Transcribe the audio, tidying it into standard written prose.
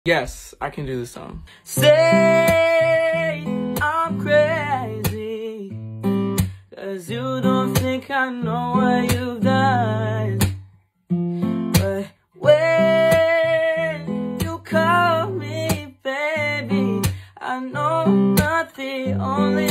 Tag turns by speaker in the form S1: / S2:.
S1: Yes, I can do the song.
S2: Say I'm crazy, 'cause you don't think I know what you've done. But when you call me baby, I know not the only